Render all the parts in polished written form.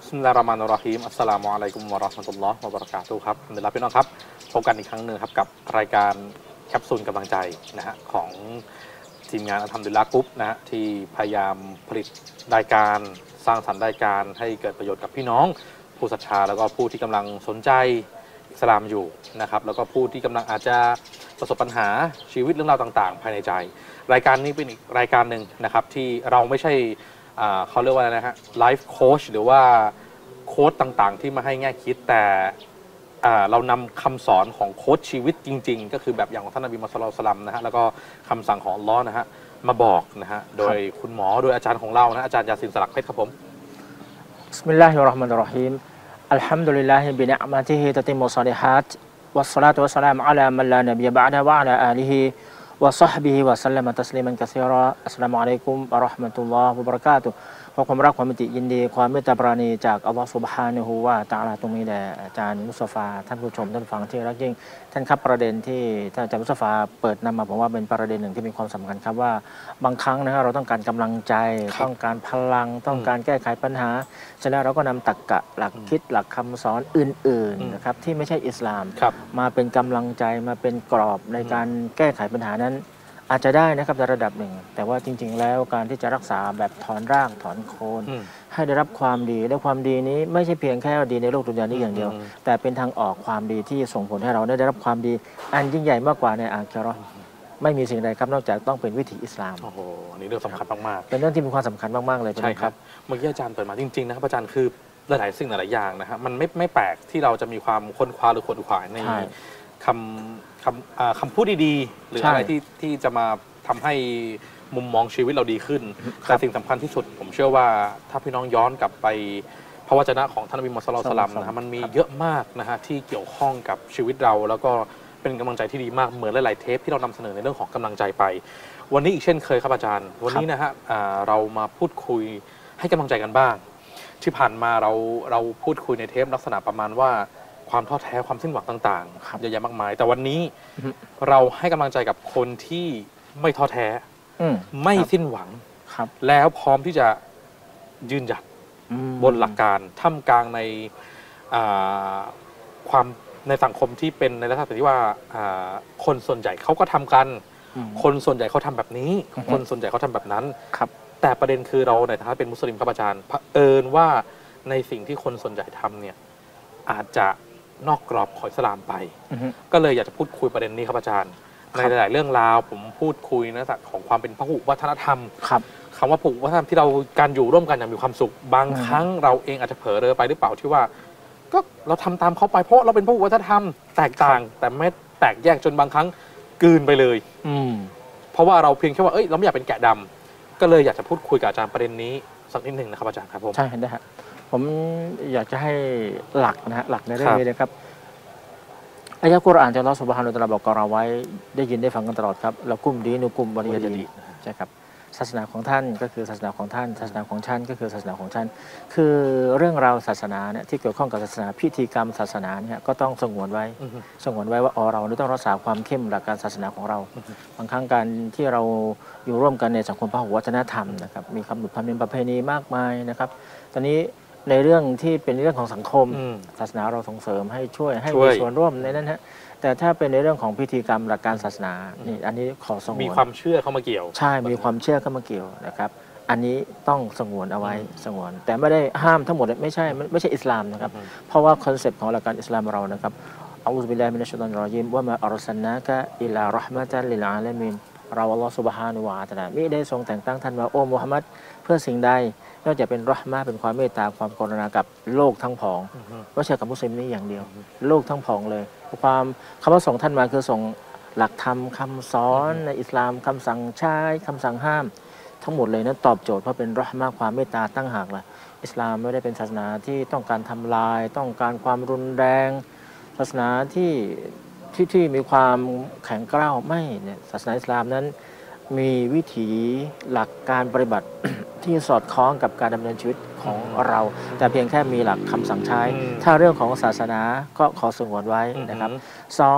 บิสมิลลาฮิรเราะห์มานิรเราะฮีมอัสสลามุอะลัยกุมวะเราะห์มะตุลลอฮ์วะบะเราะกาตุฮ์ครับอัลฮัมดุลิลลาฮ์พี่น้องครับพบกันอีกครั้งหนึ่งครับกับรายการแคปซูลกำลังใจนะฮะของทีมงานอัลฮัมดุลิลลาฮ์กรุ๊ปนะฮะที่พยายามผลิตรายการสร้างสรรค์รายการให้เกิดประโยชน์กับพี่น้องผู้ศรัทธาแล้วก็ผู้ที่กำลังสนใจอิสลามอยู่นะครับแล้วก็ผู้ที่กำลังอาจจะประสบปัญหาชีวิตเรื่องราวต่างๆภายในใจรายการนี้เป็นอีกรายการหนึ่งนะครับที่เราไม่ใช่เขาเรียกว่าอะไรนะฮะไลฟ์โค้ชหรือว่าโค้ชต่างๆที่มาให้แง่คิดแต่เรานำคำสอนของโค้ชชีวิตจริงๆก็คือแบบอย่างของท่านนบีมุฮัมมัด ศ็อลลัลลอฮุอะลัยฮิวะซัลลัมนะฮะแล้วก็คำสั่งของอัลเลาะห์นะฮะมาบอกนะฮะโดยคุณหมอโดยอาจารย์ของเรานะอาจารย์ยาซินสลักเพชรครับผมบิสมิลลาฮิรเราะห์มานิรเราะฮีมอัลฮัมดุลิลลาฮิบินิอ์มะติฮิตะติมุศศอลิฮาตวัสศอลาตุวัสสลามุอะลามันลานบียะบะอ์ดะวะอะลาอาลิฮิวะศอฮบิฮิวะซัลลัมตัสลีมันกะซีรออัสสลามุอะลัยกุมวะเราะห์มะตุลลอฮ์วะบะเราะกาตุฮ์ขอความรักความมิตรยินดีความเมตตาปราณีจากอัลลอฮ์ซุบฮานะฮูวะตะอาลาตรงนี้แด่อาจารย์มุศฏฟาท่านผู้ชมท่านฟังที่รักยิ่งท่านครับประเด็นที่ท่านอาจารย์มุศฏฟาเปิดนำมาผมว่าเป็นประเด็นหนึ่งที่มีความสำคัญครับว่าบางครั้งนะครับเราต้องการกำลังใจต้องการพลังต้องการแก้ไขปัญหาฉะนั้นเราก็นำตรรกะหลักคิดหลักคำสอนอื่นๆนะครับที่ไม่ใช่อิสลามมาเป็นกำลังใจมาเป็นกรอบในการแก้ไขปัญหานั้นอาจจะได้นะครับในระดับหนึ่งแต่ว่าจริงๆแล้วการที่จะรักษาแบบถอนรากถอนโคนให้ได้รับความดีและความดีนี้ไม่ใช่เพียงแค่ดีในโลกดุนยานี้อย่างเดียวแต่เป็นทางออกความดีที่ส่งผลให้เราได้รับความดีอันยิ่งใหญ่มากกว่าในอาคิเราะห์ไม่มีสิ่งใดครับนอกจากต้องเป็นวิถีอิสลามโอ้โหนี่เรื่องสำคัญมากๆเป็นเรื่องที่มีความสำคัญมากๆเลยใช่ครับเมื่อกี้อาจารย์เปิดมาจริงๆนะครับอาจารย์คือหลายๆสิ่งหลายๆอย่างนะฮะมันไม่แปลกที่เราจะมีความค้นคว้าหรือขวนขวายในคำพูดดีๆหรืออะไรที่จะมาทำให้มุมมองชีวิตเราดีขึ้นแต่สิ่งสำคัญที่สุดผมเชื่อว่าถ้าพี่น้องย้อนกลับไปพระวจนะของท่านนบีมุฮัมมัด ศ็อลลัลลอฮุอะลัยฮิวะซัลลัมนะฮะมันมีเยอะมากนะฮะที่เกี่ยวข้องกับชีวิตเราแล้วก็เป็นกำลังใจที่ดีมากเหมือนหลายๆเทปที่เรานำเสนอในเรื่องของกำลังใจไปวันนี้อีกเช่นเคยครับอาจารย์วันนี้นะฮะเรามาพูดคุยให้กำลังใจกันบ้างที่ผ่านมาเราพูดคุยในเทปลักษณะประมาณว่าความท้อแท้ความสิ้นหวังต่างๆเยอะแยะมากมายแต่วันนี้เราให้กำลังใจกับคนที่ไม่ท้อแท้ไม่สิ้นหวังแล้วพร้อมที่จะยืนหยัดบนหลักการท่ามกลางในความในสังคมที่เป็นในลักษณะที่ว่าคนส่วนใหญ่เขาก็ทำกันคนส่วนใหญ่เขาทำแบบนี้คนส่วนใหญ่เขาทำแบบนั้นแต่ประเด็นคือเราในฐานะเป็นมุสลิมครับอาจารย์เผอิญว่าในสิ่งที่คนส่วนใหญ่ทำเนี่ยอาจจะนอกกรอบของอิสลามไปก็เลยอยากจะพูดคุยประเด็นนี้ครับอาจารย์ในหลายๆเรื่องราวผมพูดคุยในลักษณะของความเป็นพหุวัฒนธรรมคำว่าพหุวัฒนธรรมที่เราการอยู่ร่วมกันอย่างมีความสุขบางครั้งเราเองอาจจะเผลอเลยไปหรือเปล่าที่ว่าก็เราทำตามเขาไปเพราะเราเป็นพหุวัฒนธรรมแตกต่างแต่ไม่แตกแยกจนบางครั้งกลืนไปเลยเพราะว่าเราเพียงแค่ว่าเราไม่อยากเป็นแกะดำก็เลยอยากจะพูดคุยกับอาจารย์ประเด็นนี้สักนิดหนึ่งนะครับอาจารย์ครับผมใช่ได้ครับผมอยากจะให้หลักนะฮะหลักในเรื่องนี้นะครับอายะห์กุรอานที่อัลเลาะห์ซุบฮานะฮูวะตะอาลาบอกกับเราไว้ได้ยินได้ฟังกันตลอดครับละกุมดีนุกุมวะลิยะดีนใช่ครับศาสนาของท่านก็คือศาสนาของท่านศาสนาของฉันก็คือศาสนาของฉันคือเรื่องราวศาสนาเนี่ยที่เกี่ยวข้องกับศาสนาพิธีกรรมศาสนาเนี่ยก็ต้องสงวนไว้ว่าเราต้องรักษาความเข้มหลักการศาสนาของเราบางครั้งการที่เราอยู่ร่วมกันในสังคมพหุวัฒนธรรมนะครับมีคำหนุนธรรมเนียมประเพณีมากมายนะครับตอนนี้ในเรื่องที่เป็นเรื่องของสังคมศาสนาเราส่งเสริมให้ช่วยให้มีส่วนร่วมในนั้นฮะแต่ถ้าเป็นในเรื่องของพิธีกรรมหลักการศาสนานี่อันนี้ขอสงวนมีความเชื่อเข้ามาเกี่ยวใช่มีความเชื่อเข้ามาเกี่ยวนะครับอันนี้ต้องสงวนเอาไว้สงวนแต่ไม่ได้ห้ามทั้งหมดไม่ใช่อิสลามนะครับเพราะว่าคอนเซปต์ของหลักการอิสลามเรานะครับอัลลอฮฺบิลลาฮิมินัชชัยฏอนรอญีมว่ามาอัรซัลนากะอิลาเราะห์มะตัลลิลอาละมีนเราอัลลอฮฺซุบฮานะฮูวะตะอาลามิได้ทรงแต่งตั้งท่านมาโอ้มุฮัมมัดเพื่อสิ่งใดนอกจากเป็นเราะห์มะห์เป็นความเมตตาความกรุณากับโลกทั้งผองไม่ใช่กับมุสลิมนี่อย่างเดียวโลกทั้งผองเลยความคำว่าส่งท่านมาคือส่งหลักธรรมคำสอนในอิสลามคำสั่งใช้คำสั่งห้ามทั้งหมดเลยนั้นตอบโจทย์เพราะเป็นเราะห์มะห์ความเมตตาตั้งหากล่ะอิสลามไม่ได้เป็นศาสนาที่ต้องการทำลายต้องการความรุนแรงศาสนาที่มีความแข็งกร้าวไม่เนี่ยศาสนาอิสลามนั้นมีวิถีหลักการปฏิบัติ ที่สอดคล้องกับการดำเนินชีวิตของเราแต่เพียงแค่มีหลักคำสั่งใช้ถ้าเรื่องของศาสนาก็ขอสงวนไว้นะครับ2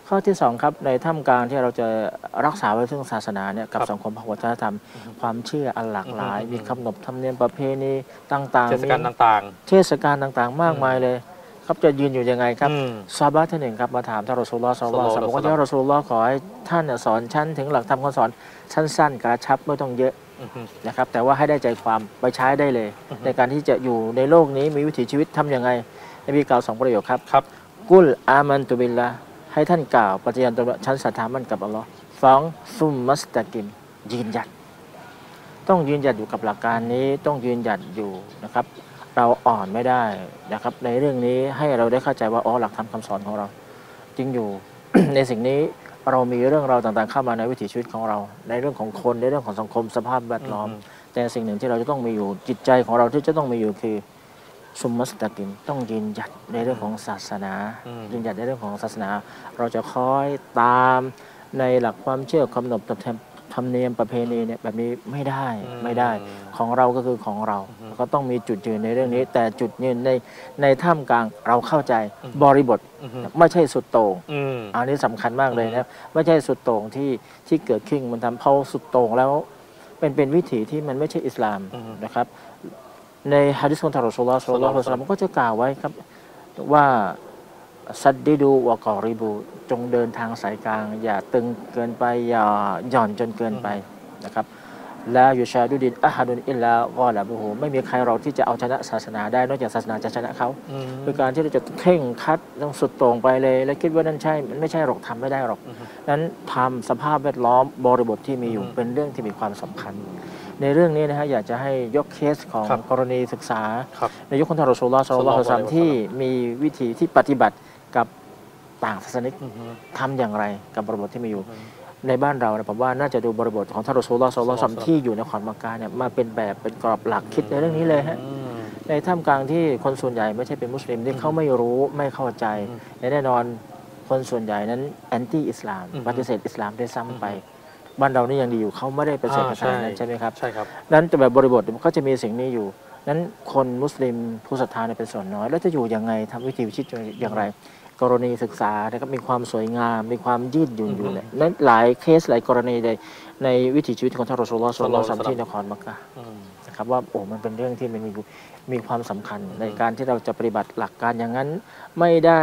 ข้อที่สองครับในท่ามกลางที่เราจะรักษาไว้ซึ่งศาสนาเนี่ยกับสังคมพหุวัฒนธรรมความเชื่ออันหลากหลาย มีขนบธรรมเนียมประเพณีต่างๆเทศกาลต่างเทศกาลต่างๆ มากมายเลยครับจะยืนอยู่ยังไงครับอืมซอฮาบะห์ท่านหนึ่งครับมาถามท่านรอซูลุลลอฮ์ศ็อลลัลลอฮุอะลัยฮิวะซัลลัมบอกว่าศ็อลลัลลอฮุอะลัยฮิวะซัลลัมยารอซูลุลลอฮ์ขอให้ท่านเนี่ยสอนฉันถึงหลักธรรมคำสอนสั้นๆกระชับไม่ต้องเยอะอือฮึนะครับแต่ว่าให้ได้ใจความไปใช้ได้เลย ในการที่จะอยู่ในโลกนี้มีวิถีชีวิตทำยังไงนบีกล่าว2 ประโยคครับครับกุลอามันตุบิลละให้ท่านกล่าวปฏิญาณตนว่าฉันศรัทธามั่นกับอัลลอฮ์สองซุมมัสตะกิมยืนหยัด ต้องยืนหยัดอยู่กับหลักการนี้ต้องยืนหยัดอยู่นะครับ เราอ่อนไม่ได้นะครับ ในเรื่องนี้ให้เราได้เข้าใจว่าอ๋อหลักธรรมคำสอนของเราจริงอยู่ ในสิ่งนี้เรามีเรื่องราวต่างๆเข้ามาในวิถีชีวิตของเรา ในเรื่องของคนในเรื่องของสังคมสภาพแวดล้อม แต่สิ่งหนึ่งที่เราจะต้องมีอยู่จิตใจของเราที่จะต้องมีอยู่คือซุมมัสตะกิมต้องยืนหยัดในเรื่องของศาสนา ยืนหยัดในเรื่องของศาสนา เราจะคอยตามในหลักความเชื่อขนบธรรมเนียมประเพณีเนี่ยแบบนี้ไม่ได้ของเราก็คือของเราก็ต้องมีจุดยืนในเรื่องนี้ แต่จุดยืนในท่ามกลางเราเข้าใจบริบทไม่ใช่สุดโต่ง อันนี้สำคัญมากเลยนะไม่ใช่สุดโต่งที่เกิดขึ้นมันทำเพราสุดโต่งแล้วเป็นวิถีที่มันไม่ใช่อิสลามนะครับ ในฮะดิษของท่านรอซูลุลลอฮ์ ศ็อลลัลลอฮุอะลัยฮิวะซัลลัมก็จะกล่าวไว้ครับว่าซัดดิดูวะกอริบูจงเดินทางสายกลาง อย่าตึงเกินไปอย่าหย่อนจนเกินไปนะครับลายูชาดุดินอะฮัดุนอิลลากอละบุฮูไม่มีใครเราที่จะเอาชนะศาสนาได้นอกจากศาสนาจะชนะเขาคือการที่เราจะเคร่งครัดต้องสุดโต่งไปเลย แล้วคิดว่านั่นใช่มันไม่ใช่หรอกทำไม่ได้หรอกนั้นทำสภาพแวดล้อมบริบทที่มีอยู่เป็นเรื่องที่มีความสำคัญ ในเรื่องนี้นะฮะอยากจะให้ยกเคสของกรณีศึกษาในยุคของท่านรอซูลุลลอฮ์ ศ็อลลัลลอฮุอะลัยฮิวะซัลลัมที่มีวิธีที่ปฏิบัติกับต่างศาสนิกทำอย่างไรกับบริบทที่มีอยู่ในบ้านเราเนี่ยผมว่าน่าจะดูบริบทของท่านรอซูลุลลอฮ์ ศ็อลลัลลอฮุอะลัยฮิวะซัลลัมที่อยู่ในขอนมักกะเนี่ยมาเป็นแบบเป็นกรอบหลักคิดในเรื่องนี้เลยฮะในท่ามกลางที่คนส่วนใหญ่ไม่ใช่เป็นมุสลิมที่เขาไม่รู้ไม่เข้าใจแน่นอนคนส่วนใหญ่นั้นแอนตี้อิสลามปฏิเสธอิสลามได้ซ้ำไปบ้านเรานี่ยังดีอยู่เขาไม่ได้ประเสริฐขนาดนั้นใช่ไหมครับใช่ครับนั้นแต่แบบบริบทมันก็จะมีสิ่งนี้อยู่ นั้นคนมุสลิมผู้ศรัทธาเนี่ยเป็นส่วนน้อย แล้วจะอยู่ยังไงทำวิถีชีวิตอย่างไร กรณีศึกษานะครับมีความสวยงามมีความยืดหยุ่นอยู่เนี่ยนั้นหลายเคสหลายกรณีในวิถีชีวิตของท่านรอซูลุลลอฮ์ ศ็อลลัลลอฮุอะลัยฮิวะซัลลัมที่นครมักกะฮ์นะครับว่าโอ้มันเป็นเรื่องที่มันมีความสำคัญในการที่เราจะปฏิบัติหลักการอย่างนั้นไม่ได้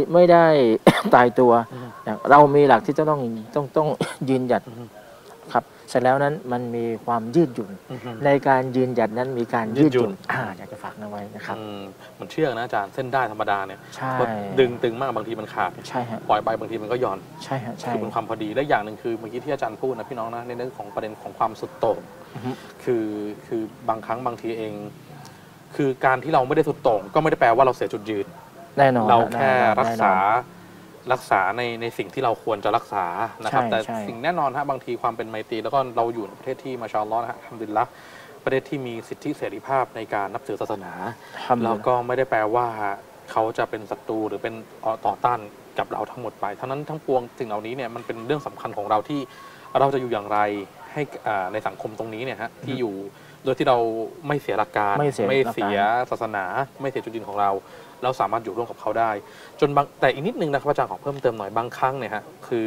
ตายตัวเรามีหลักที่จะต้องยืนหยัดครับเสร็จแล้วนั้นมันมีความยืดหยุ่นในการยืนหยัดนั้นมีการยืดหยุ่นอยากจะฝากเอาไว้นะครับมันเชื่องนะอาจารย์เส้นได้ธรรมดาเนี่ยใช่ดึงตึงมากบางทีมันขาดใช่ฮะปล่อยไปบางทีมันก็หย่อนใช่ฮะใช่คือเป็นความพอดีและอย่างหนึ่งคือเมื่อกี้ที่อาจารย์พูดนะพี่น้องนะในเรื่องของประเด็นของความสุดโต่งคือบางครั้งบางทีเอง คือการที่เราไม่ได้สุดโต่งก็ไม่ได้แปลว่าเราเสียจุดยืนแน่นอนเราแค่รักษาแน่นอนในสิ่งที่เราควรจะรักษานะครับใช่แต่ใช่สิ่งแน่นอนฮะบางทีความเป็นไมตรีแล้วก็เราอยู่ในประเทศที่มาชาอัลลอฮ์นะฮะอัลฮัมดุลิลละห์ประเทศที่มีสิทธิเสรีภาพในการนับถือศาสนา แล้วก็ไม่ได้แปลว่าเขาจะเป็นศัตรูหรือเป็นต่อต้านกับเราทั้งหมดไปทั้งนั้นทั้งปวงสิ่งเหล่านี้เนี่ยมันเป็นเรื่องสำคัญของเราที่เราจะอยู่อย่างไรให้ในสังคมตรงนี้เนี่ยฮะที่อยู่โดยที่เราไม่เสียหลักการไม่เสียศาสนาไม่เสียจุดยืนของเราเราสามารถอยู่ร่วมกับเขาได้จนบางแต่อีกนิดนึงนะครับอาจารย์ขอเพิ่มเติมหน่อยบางครั้งเนี่ยฮะคือ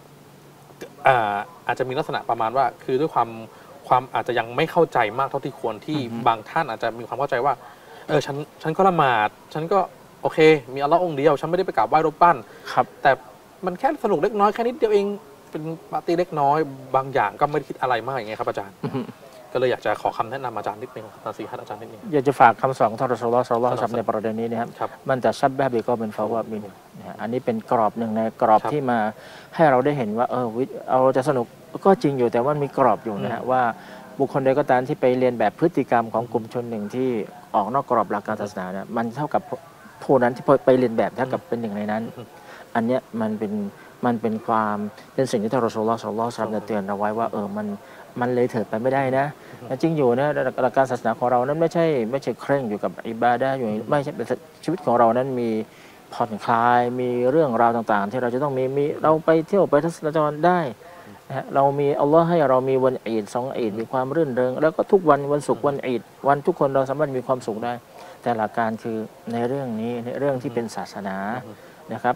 อาจจะมีลักษณะประมาณว่าคือด้วยความอาจจะยังไม่เข้าใจมากเท่าที่ควรที่บางท่านอาจจะมีความเข้าใจว่าฉันก็ละหมาดฉันก็โอเคมีอัลเลาะห์องค์เดียวฉันไม่ได้ไปกราบไหว้รูปปั้นครับแต่มันแค่สนุกเล็กน้อยแค่นิดเดียวเองเป็นปาร์ตี้เล็กน้อยบางอย่างก็ไม่ได้คิดอะไรมากอย่างเงี้ยครับอาจารย์ก็เลยอยากจะขอคำแนะนำอาจารย์นิดนึงนาซีฮัตอาจารย์นิดนึงอยากจะฝากคำสอนของท่านรอซูลุลลอฮ์ ศ็อลลัลลอฮุอะลัยฮิวะซัลลัมในประเด็นนี้นะครับครับมันแต่ชับบะบิก็เป็นฟาวะมินนะฮะอันนี้เป็นกรอบหนึ่งในกรอบครับที่มาให้เราได้เห็นว่าเราจะสนุกก็จริงอยู่แต่ว่ามีกรอบอยู่นะฮะว่าบุคคลใดก็ตามที่ไปเรียนแบบพฤติกรรมของกลุ่มชนหนึ่งที่ออกนอกกรอบหลักการศาสนาเนี่ยมันเท่ากับผู้นั้นที่ไปเรียนแบบเท่ากับเป็นหนึ่งในนั้น อันเนี้ยมันเป็นความเป็นสิ่งที่ท่านรอซูลุลลอฮ์ ศ็อลลัลลอฮุอะลัยฮิวะซัลลัมเตือนเราไว้ว่ามันเลยเถิดไปไม่ได้นะแต่จริงอยู่นะหลักการศาสนาของเรานั้นไม่ใช่เคร่งอยู่กับอิบาดะห์อยู่ไม่ใช่เป็นชีวิตของเรานั้นมีผ่อนคลายมีเรื่องราวต่างๆ ที่เราจะต้องมีเราไปเที่ยวไปทัศนจรได้นะฮะเรามีอัลลอฮ์ให้เรามีวันอีด2อีดมีความรื่นเริงแล้วก็ทุกวันศุกร์วันอีดวันทุกคนเราสามารถมีความสุขได้แต่หลักการคือในเรื่องนี้ในเรื่องที่เป็นศาสนานะครับ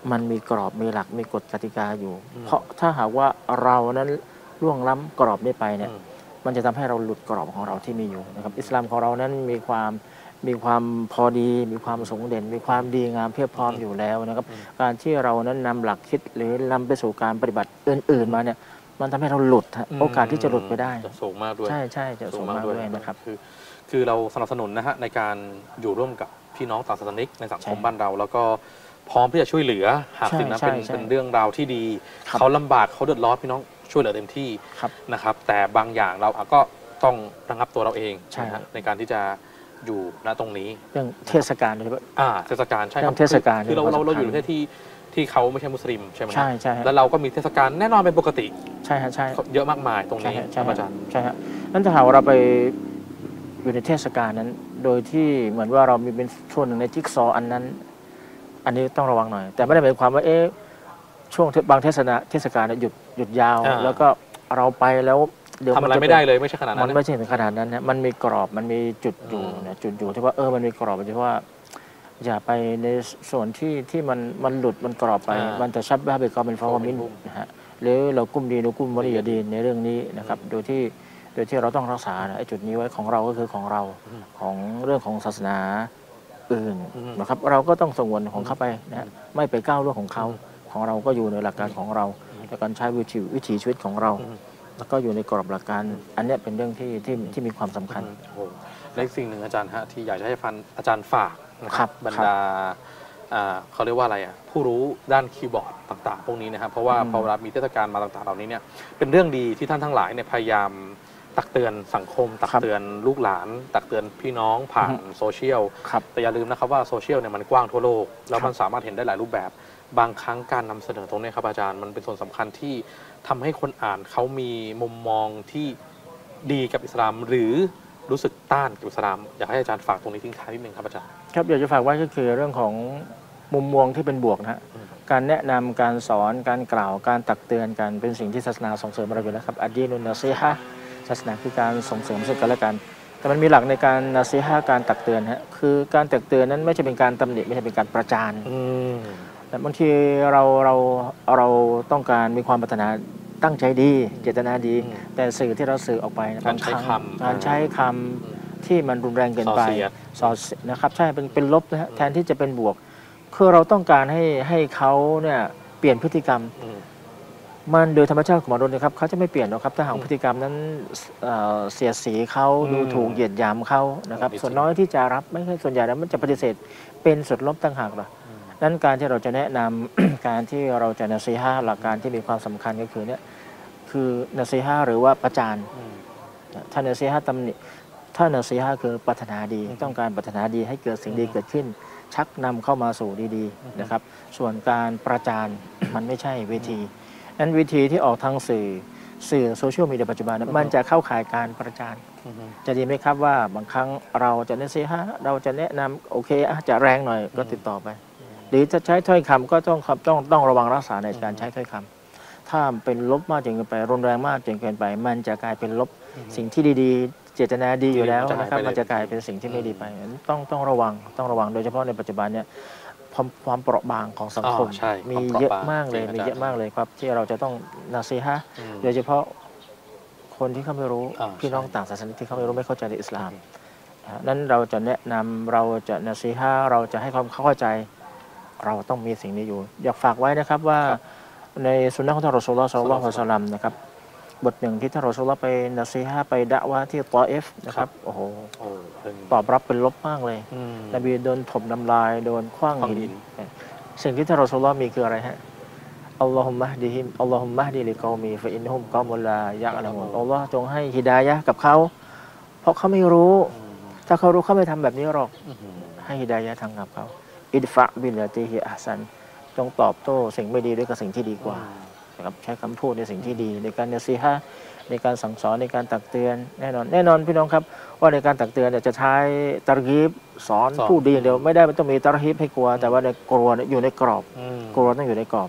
มันมีกรอบมีหลักมีกฎกติกาอยู่ เพราะถ้าหากว่าเรานั้นล่วงล้ำกรอบนี้ไปเนี่ยมันจะทำให้เราหลุดกรอบของเราที่มีอยู่นะครับอิสลามของเรานั้นมีความพอดีมีความสงเด่นมีความดีงามเพียบพร้อมอยู่แล้วนะครับการที่เรานั้นนำหลักคิดหรือนำไปสู่การปฏิบัติอื่นๆมาเนี่ยมันทำให้เราหลุดโอกาสที่จะหลุดไปได้จะสูงมากด้วยใช่จะสูงมากด้วยนะครับคือเราสนับสนุนนะฮะในการอยู่ร่วมกับพี่น้องต่างศาสนิกในสังคมบ้านเราแล้วก็พร้อมที่จะช่วยเหลือหากสิ่งนั้นเป็นเรื่องราวที่ดีเขาลำบากเขาเดือดร้อนพี่น้องช่วยเหลือเต็มที่นะครับแต่บางอย่างเราก็ต้องระงับตัวเราเองในการที่จะอยู่ณตรงนี้เรื่องเทศกาลใช่ไหมเทศกาลใช่ครับเทศกาลคือเราอยู่ในประเทศที่เขาไม่ใช่มุสลิมใช่ไหมใช่แล้วเราก็มีเทศกาลแน่นอนเป็นปกติใช่ฮะใช่เยอะมากมายตรงนี้ครับอาจารย์ใช่ฮะนั่นถ้าหากเราไปอยู่ในเทศกาลนั้นโดยที่เหมือนว่าเรามีเป็นส่วนหนึ่งในจิ๊กซออันนั้นอันนี้ต้องระวังหน่อยแต่ไม่ได้หมายความว่าช่วงบางเทศกาลหยุดยาวแล้วก็เราไปแล้วเดี๋ยวทำอะไรไม่ได้เลยไม่ใช่ขนาดนั้นมันไม่ใช่ถึงขนาดนั้นนะมันมีกรอบมันมีจุดอยู่นะจุดอยู่ที่ว่ามันมีกรอบที่ว่าอย่าไปในส่วนที่มันหลุดมันกรอบไปมันจะชับว่าเป็นกรอบเป็นฟาวมินนะฮะหรือเรากุ้มดีเรากุ้มวริยดีในเรื่องนี้นะครับโดยที่เราต้องรักษาไอ้จุดนี้ไว้ของเราก็คือของเราของเรื่องของศาสนาอื่นนะครับเราก็ต้องสงวนของเขาไปนะไม่ไปก้าวล่วงของเขาของเราก็อยู่ในหลักการของเราในการใช้วิถีชีวิตของเราแล้วก็อยู่ในกรอบหลักการอันนี้เป็นเรื่องที่มีความสำคัญและสิ่งหนึ่งอาจารย์ฮะที่อยากจะให้อาจารย์ฝากนะครับบรรดาเขาเรียกว่าอะไรผู้รู้ด้านคีย์บอร์ดต่างๆพวกนี้นะครับเพราะว่าพอเวลามีเทศกาลมาต่างๆเหล่านี้เนี่ยเป็นเรื่องดีที่ท่านทั้งหลายเนี่ยพยายามตักเตือนสังคมตักเตือนลูกหลานตักเตือนพี่น้องผ่านโซเชียลแต่อย่าลืมนะครับว่าโซเชียลเนี่ยมันกว้างทั่วโลกแล้วมันสามารถเห็นได้หลายรูปแบบบางครั้งการนำเสนอตรงนี้ครับอาจารย์มันเป็นส่วนสำคัญที่ทำให้คนอ่านเขามีมุมมองที่ดีกับอิสลามหรือรู้สึกต้านกับอิสลามอยากให้อาจารย์ฝากตรงนี้ทิ้งท้ายนิดนึงครับอาจารย์ครับอยากจะฝากไว้ก็คือเรื่องของมุมมองที่เป็นบวกนะฮะการแนะนำการสอนการกล่าวการตักเตือนกันเป็นสิ่งที่ศาสนาส่งเสริมเราอยู่แล้วครับอัดดีนุนนาซีฮะศาสนาคือการส่งเสริมซึ่งกันและกันแต่มันมีหลักในการนาซีฮะการตักเตือนฮะคือการตักเตือนนั้นไม่ใช่เป็นการตำหนิไม่ใช่เป็นการประจานแต่บางทีเราต้องการมีความปรารถนาตั้งใจดีเจตนาดีแต่สื่อที่เราสื่อออกไปการใช้คำที่มันรุนแรงเกินไปนะครับใช่เป็นลบนะฮะแทนที่จะเป็นบวกคือเราต้องการให้เขาเนี่ยเปลี่ยนพฤติกรรมมันโดยธรรมชาติของมนุษย์นะครับเขาจะไม่เปลี่ยนหรอกครับถ้าหากพฤติกรรมนั้นเสียดสีเขาดูถูกเหยียดหยามเขานะครับส่วนน้อยที่จะรับไม่ใช่ส่วนใหญ่แล้วมันจะปฏิเสธเป็นสุดลบต่างหากหรอนั้นการที่เราจะแนะนำ การที่เราจะนาซีฮะหลักการที่มีความสำคัญก็คือเนี่ยคือนาซีฮะหรือว่าประจานถ้านาซีฮะตำหนิถ้านาซีฮะคือปรารถนาดีต้องการปรารถนาดีให้เกิดสิ่งดีเกิดขึ้นชักนำเข้ามาสู่ดีๆนะครับส่วนการประจานมันไม่ใช่เวทีนั้นวิธีที่ออกทางสื่อโซเชียลมีเดียปัจจุบันมันจะเข้าข่ายการประจานจะดีไหมครับว่าบางครั้งเราจะนาซีฮะเราจะแนะนำโอเคจะแรงหน่อยก็ติดต่อไปหรือจะใช้ถ้อยคำก็ต้องระวังรักษาในการใช้ถ้อยคำถ้าเป็นลบมากจนเกินไปรุนแรงมากจนเกินไปมันจะกลายเป็นลบสิ่งที่ดีๆเจตนาดีอยู่แล้วนะครับมันจะกลายเป็นสิ่งที่ไม่ดีไปต้องระวังโดยเฉพาะในปัจจุบันเนี่ยความเปราะบางของสังคมมีเยอะมากเลยครับที่เราจะต้องนาซีฮะโดยเฉพาะคนที่เขาไม่รู้พี่น้องต่างศาสนาที่เขาไม่รู้ไม่เข้าใจในอิสลามนั้นเราจะแนะนำเราจะนาซีฮะเราจะให้ความเข้าใจเราต้องมีสิ่งนี้อยู่อยากฝากไว้นะครับว่าในสุนนะของท่านรอซูลุลลอฮ์ ศ็อลลัลลอฮุอะลัยฮิวะซัลลัมนะครับบทหนึ่งที่ท่านรอซูลุลลอฮ์ไปนาซีฮะไปดะอ์วะห์ที่ฏออิฟนะครับโอ้โหตอบรับเป็นลบมากเลยนบีโดนถมน้ำลายโดนขว้างหินสิ่งที่ท่านรอซูลุลลอฮ์มีคืออะไรฮะอัลลอฮุมมะฮ์ดิฮิมอัลลอฮุมมะฮ์ดิลิกอมีฟะอินนุฮุมกอมุลลายะอะละมูนอัลลอฮ์จงให้ฮิดายะห์กับเขาเพราะเขาไม่รู้ถ้าเขารู้เขาไม่ทำแบบนี้หรอกให้ฮิดายะห์ทางกับเขาอิดฟะบิลลาติฮิอัฮซันจงตอบโต้สิ่งไม่ดีด้วยกับสิ่งที่ดีกว่านะครับใช้คำพูดในสิ่งที่ดีในการนาซีฮะในการสั่งสอนในการตักเตือนแน่นอนพี่น้องครับว่าในการตักเตือนจะใช้ตะกีบสอนพูดดีอย่างเดียวไม่ได้มันต้องมีตะกีบให้กลัวแต่ว่าในกลัวอยู่ในกรอบกลัวต้องอยู่ในกรอบ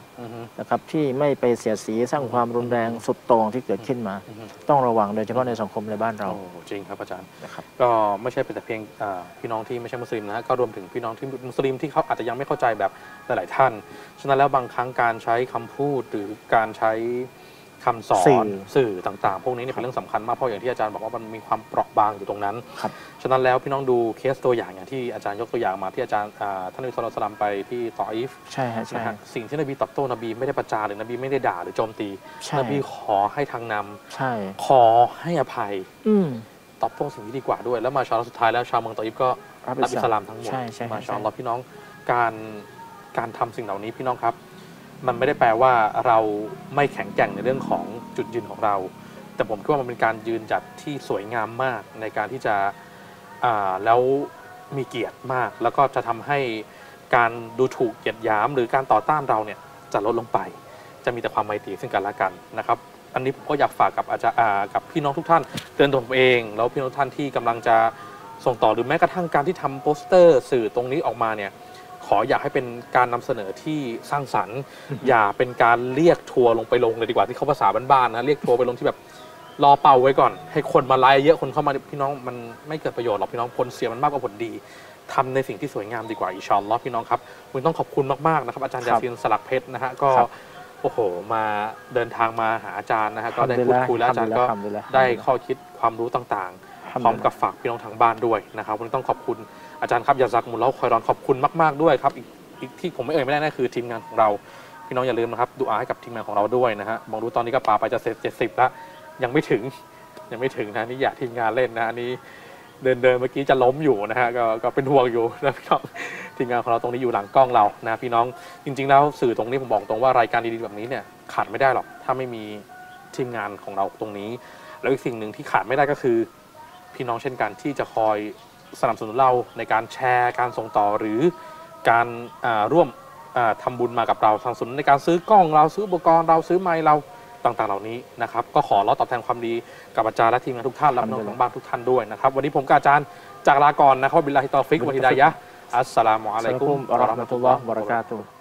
นะครับที่ไม่ไปเสียดสีสร้างความรุนแรงสุดโต่งที่เกิดขึ้นมา ต้องระวังโดยเฉพาะในสังคมในบ้านเราโอ้จริงครับอาจารย์นะครับก็ไม่ใช่เป็นแต่เพียงพี่น้องที่ไม่ใช่มุสลิมนะฮะก็รวมถึงพี่น้องที่มุสลิมที่เขาอาจจะยังไม่เข้าใจแบบหลายๆท่านฉะนั้นแล้วบางครั้งการใช้คำพูดหรือการใช้คำสอสื่นอสื่อต่างๆ พวกนี้เนี่ยเป็นเรื่องสำคัญมากเพราะอย่างที่อาจารย์บอกว่ามันมีความเปราะบางอยู่ตรงนั้นครับฉะนั้นแล้วพี่น้องดูเคสตัวอย่างที่อาจารย์ยกตัวอย่างมาที่อาจารย์ท่านนบีศ็อลลัลลอฮุอะลัยฮิวะซัลลัมไปที่ตออีฟใช่ฮะใช่นะฮะสิ่งที่นบีตอบโต้นบีไม่ได้ประจานหรือนบีไม่ได้ด่าหรือโจมตีใช่นบีขอให้ทางนำใช่ขอให้อภัยอืมตอบโต้สิ่งที่ดีกว่าด้วย แล้วมาชาอัลลอฮ์สุดท้ายแล้วชาวเมืองตออิฟก็รับอิสลามทั้งหมดใช่ใช่มาชาอัลลอฮ์ใช่พี่น้องการทำสิ่งเหล่านี้พี่น้องครับ มันไม่ได้แปลว่าเราไม่แข็งแกร่งในเรื่องของจุดยืนของเรา แต่ผมคิดว่ามันเป็นการยืนหยัดที่สวยงามมากในการที่จะแล้วมีเกียรติมาก แล้วก็จะทำให้การดูถูกเหยียดหยามหรือการต่อต้านเราเนี่ยจะลดลงไป จะมีแต่ความไมตรีซึ่งกันและกันนะครับ อันนี้ผมก็อยากฝากกับอาจารย์กับพี่น้องทุกท่านเตือนตัวผมเองแล้วพี่น้องทุกท่านที่กำลังจะส่งต่อหรือแม้กระทั่งการที่ทำโปสเตอร์สื่อตรงนี้ออกมาเนี่ยขออยากให้เป็นการนำเสนอที่สร้างสรรค์ อย่าเป็นการเรียกทัวร์ลงไปลงเลยดีกว่าที่เขาภาษาบ้านๆนะเรียกทัวร์ไปลงที่แบบรอเป่าไว้ก่อน ให้คนมาไลค์เยอะคนเข้ามาพี่น้องมันไม่เกิดประโยชน์หรอกพี่น้องผลเสียมันมากกว่าผลดีทำในสิ่งที่สวยงามดีกว่าอินชาอัลลอฮ์พี่น้องครับผมต้องขอบคุณมากๆนะครับอาจารย์ยาซีนสลักเพชรนะฮะก็โอ้โหมาเดินทางมาหาอาจารย์นะฮะก็ได้พูดคุยแล้วอาจารย์ก็ได้ข้อคิดความรู้ต่างๆพร้อมกับฝากพี่น้องทางบ้านด้วยนะครับวันนี้ต้องขอบคุณอาจารย์ครับยาซักมุลลอฮ์คอยรอนขอบคุณมากๆด้วยครับอีกที่ผมไม่เอ่ยไม่ได้นั่นคือทีมงานของเราพี่น้องอย่าลืมนะครับดุอาให้กับทีมงานของเราด้วยนะฮะมองดูตอนนี้ก็ปาไปจะ70แล้วยังไม่ถึงนะนี่อยากทีมงานเล่นนะนี่เดินเมื่อกี้จะล้มอยู่นะฮะก็เป็นห่วงอยู่นะพี่น้องทีมงานของเราตรงนี้อยู่หลังกล้องเรานะพี่น้องจริงๆแล้วสื่อตรงนี้ผมบอกตรงว่ารายการดีๆแบบนี้เนี่ยขาดไม่ได้หรอกถ้าไม่มีทีมงานของเราตรงนี้แล้วอีกสิ่งหนึ่งที่ขาดไม่ได้ก็คือพี่น้องเช่นกันที่จะคอยสนับสนุนเราในการแชร์การส่งต่อหรือการร่วมทำบุญมากับเราสนับสนุนในการซื้อกล้องเราซื้ออุปกรณ์เราซื้อไมค์เราต่างๆเหล่านี้นะครับก็ขอตอบแทนความดีกับอาจารย์และทีมงานทุกท่านและพี่น้องทางบ้านทุกท่านด้วยนะครับวันนี้ผมกับอาจารย์จากลาก่อนนะครับบิลลาฮิตอฟิกวะฮิดายะฮ์อัสสลามุอะลัยกุมวะเราะห์มะตุลลอฮ์วะบะเราะกาตุฮ์